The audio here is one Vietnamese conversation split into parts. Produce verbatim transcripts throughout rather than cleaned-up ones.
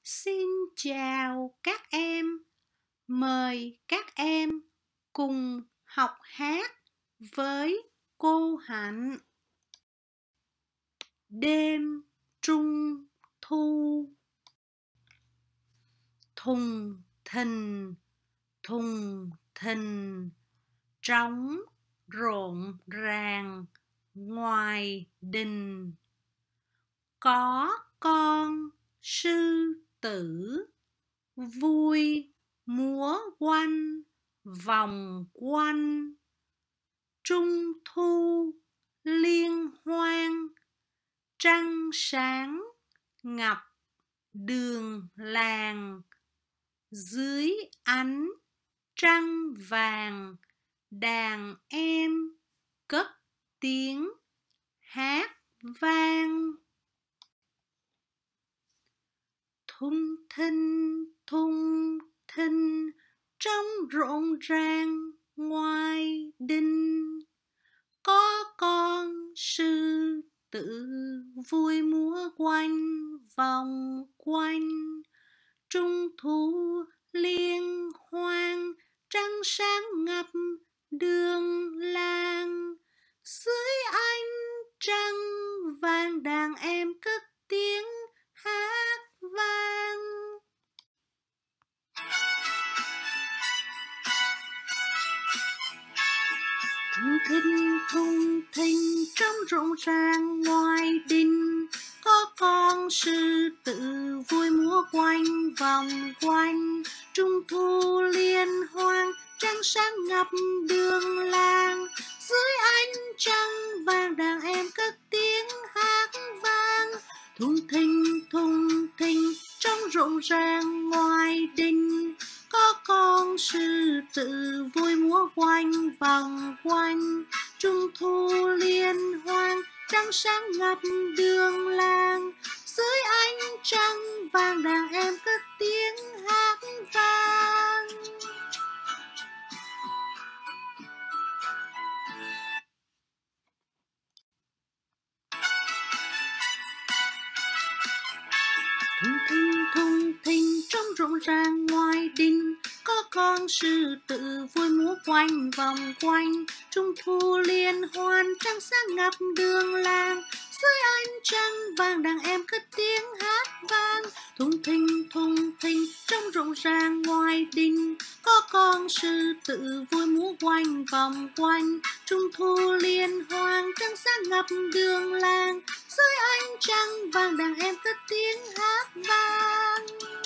Xin chào các em, mời các em cùng học hát với cô Hạnh. Đêm trung thu, thùng thình, thùng thình, trống rộn ràng ngoài đình. Có con sư tử vui múa quanh vòng quanh, trung thu liên hoan, trăng sáng ngập đường làng. Dưới ánh trăng vàng, đàn em cất tiếng hát vang. Thùng thình, thùng thình, trống rộn ràng ngoài đình. Có con sư tử vui múa quanh vòng quanh, trung thu liên hoan, trăng sáng ngập đường làng. Dưới ánh trăng vàng, đàn em cất tiếng hát vang. Thùng thình, thùng thình, trống rộn ràng ngoài đình. Có con sư tử vui múa quanh vòng quanh, trung thu liên hoan, trăng sáng ngập đường làng. Dưới ánh trăng vàng, đàn em cất tiếng hát vang. Thùng thình, thùng thình, trống rộn ràng ngoài đình. Có con sư tử vui múa quanh vòng quanh, trung thu liên hoan, trăng sáng ngập đường làng. Dưới ánh trăng vàng, đàn em cất tiếng hát vang. Thùng thình, thùng thình, trống rộn ràng ngoài đình. Có con sư tử vui múa quanh vòng quanh, trung thu liên hoan, trăng sáng ngập đường làng. Dưới ánh trăng vàng, đàn em cất tiếng hát vang. Thùng thình, thùng thình, trống rộn ràng ngoài đình. Có con sư tử vui múa quanh vòng quanh, trung thu liên hoan, trăng sáng ngập đường làng. Dưới ánh trăng vàng, đàn em cất tiếng hát vang.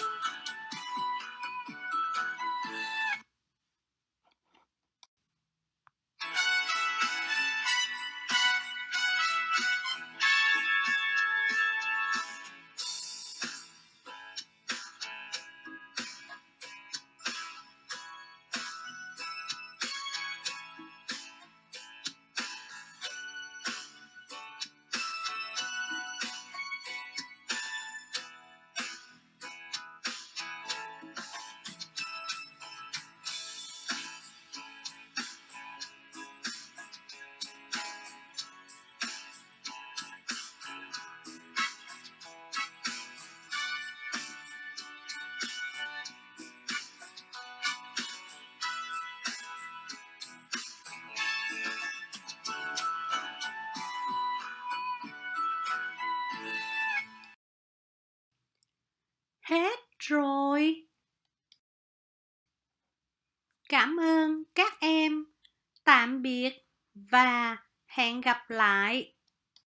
Hết rồi. Cảm ơn các em. Tạm biệt và hẹn gặp lại.